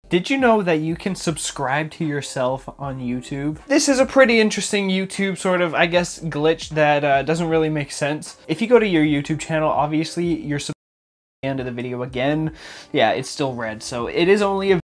Did you know that you can subscribe to yourself on YouTube? This is a pretty interesting YouTube sort of, I guess, glitch that doesn't really make sense. If you go to your YouTube channel, obviously you're subscribed at the end of the video again. Yeah, it's still red, so it is only a